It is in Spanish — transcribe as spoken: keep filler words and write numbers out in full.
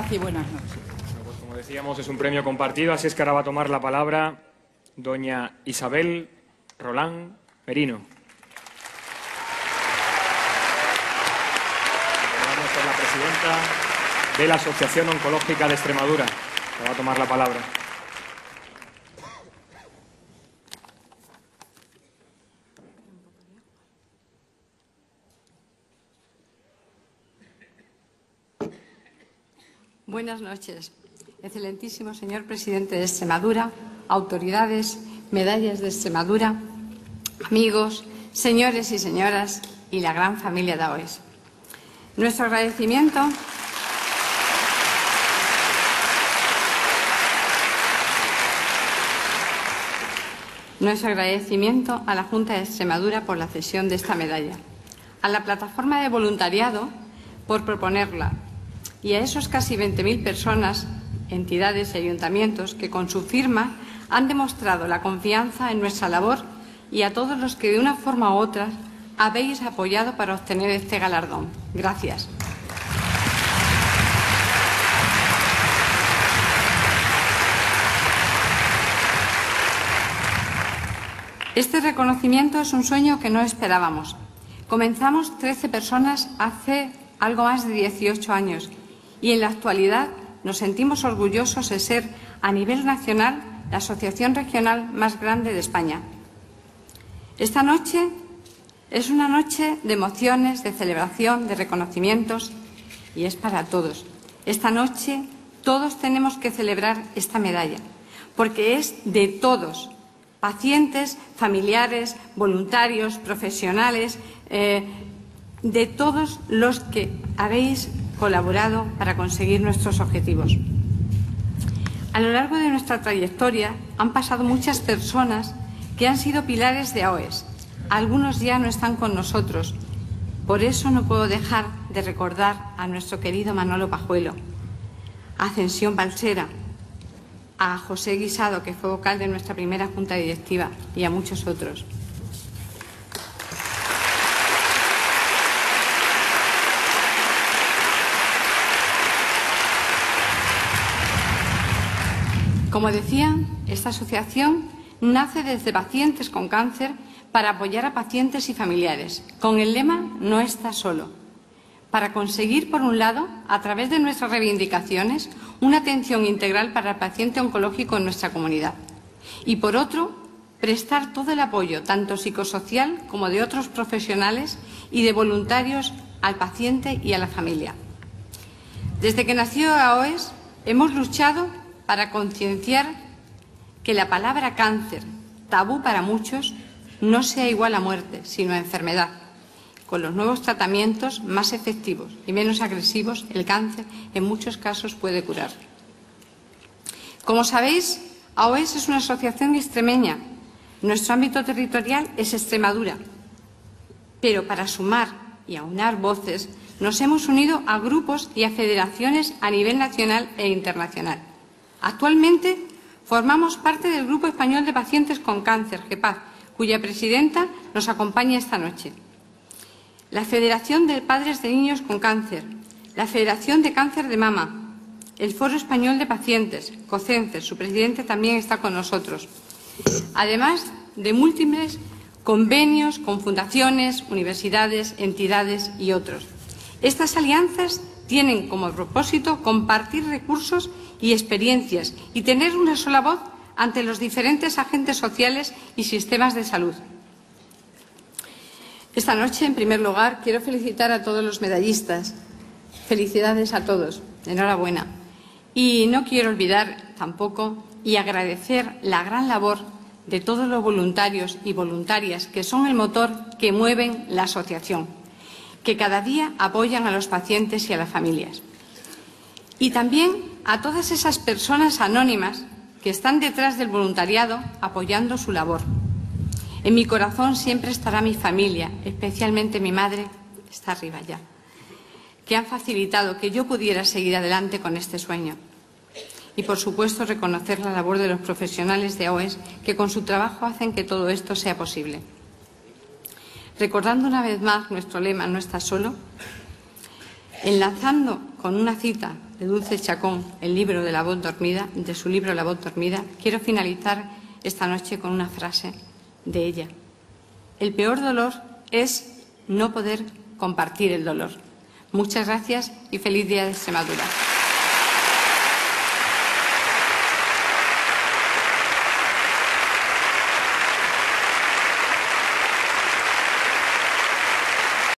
y buenas noches. Bueno, pues como decíamos, es un premio compartido, así es que ahora va a tomar la palabra doña Isabel Rolán Merino. Recordamos que es la presidenta de la Asociación Oncológica de Extremadura, que va a tomar la palabra. Buenas noches, excelentísimo señor presidente de Extremadura, autoridades, medallas de Extremadura, amigos, señores y señoras y la gran familia de A O E S. Nuestro agradecimiento Nuestro agradecimiento a la Junta de Extremadura por la cesión de esta medalla, a la plataforma de voluntariado por proponerla, y a esos casi veinte mil personas, entidades y ayuntamientos que con su firma han demostrado la confianza en nuestra labor, y a todos los que de una forma u otra habéis apoyado para obtener este galardón. Gracias. Este reconocimiento es un sueño que no esperábamos. Comenzamos trece personas hace algo más de dieciocho años. Y en la actualidad nos sentimos orgullosos de ser, a nivel nacional, la asociación regional más grande de España. Esta noche es una noche de emociones, de celebración, de reconocimientos, y es para todos. Esta noche todos tenemos que celebrar esta medalla, porque es de todos, pacientes, familiares, voluntarios, profesionales, eh, de todos los que habéis colaborado para conseguir nuestros objetivos. A lo largo de nuestra trayectoria han pasado muchas personas que han sido pilares de A O E S. Algunos ya no están con nosotros. Por eso no puedo dejar de recordar a nuestro querido Manolo Pajuelo, a Ascensión Balsera, a José Guisado, que fue vocal de nuestra primera junta directiva, y a muchos otros. Como decía, esta asociación nace desde pacientes con cáncer para apoyar a pacientes y familiares, con el lema "No estás solo", para conseguir, por un lado, a través de nuestras reivindicaciones, una atención integral para el paciente oncológico en nuestra comunidad, y por otro, prestar todo el apoyo, tanto psicosocial como de otros profesionales y de voluntarios, al paciente y a la familia. Desde que nació A O E S, hemos luchado para concienciar que la palabra cáncer, tabú para muchos, no sea igual a muerte, sino a enfermedad. Con los nuevos tratamientos más efectivos y menos agresivos, el cáncer en muchos casos puede curar. Como sabéis, A O E S es una asociación extremeña. Nuestro ámbito territorial es Extremadura. Pero para sumar y aunar voces, nos hemos unido a grupos y a federaciones a nivel nacional e internacional. Actualmente formamos parte del Grupo Español de Pacientes con Cáncer, GEPAC, cuya presidenta nos acompaña esta noche. La Federación de Padres de Niños con Cáncer, la Federación de Cáncer de Mama, el Foro Español de Pacientes, COCENCER, su presidente también está con nosotros, además de múltiples convenios con fundaciones, universidades, entidades y otros. Estas alianzas tienen como propósito compartir recursos y experiencias y tener una sola voz ante los diferentes agentes sociales y sistemas de salud. Esta noche, en primer lugar, quiero felicitar a todos los medallistas. Felicidades a todos. Enhorabuena. Y no quiero olvidar tampoco y agradecer la gran labor de todos los voluntarios y voluntarias que son el motor que mueven la asociación, que cada día apoyan a los pacientes y a las familias. Y también a todas esas personas anónimas que están detrás del voluntariado apoyando su labor. En mi corazón siempre estará mi familia, especialmente mi madre, que está arriba ya, que han facilitado que yo pudiera seguir adelante con este sueño. Y, por supuesto, reconocer la labor de los profesionales de A O E S que con su trabajo hacen que todo esto sea posible. Recordando una vez más nuestro lema "No estás solo", enlazando con una cita de Dulce Chacón, el libro de la voz dormida, de su libro La voz dormida, quiero finalizar esta noche con una frase de ella. El peor dolor es no poder compartir el dolor. Muchas gracias y feliz Día de Extremadura.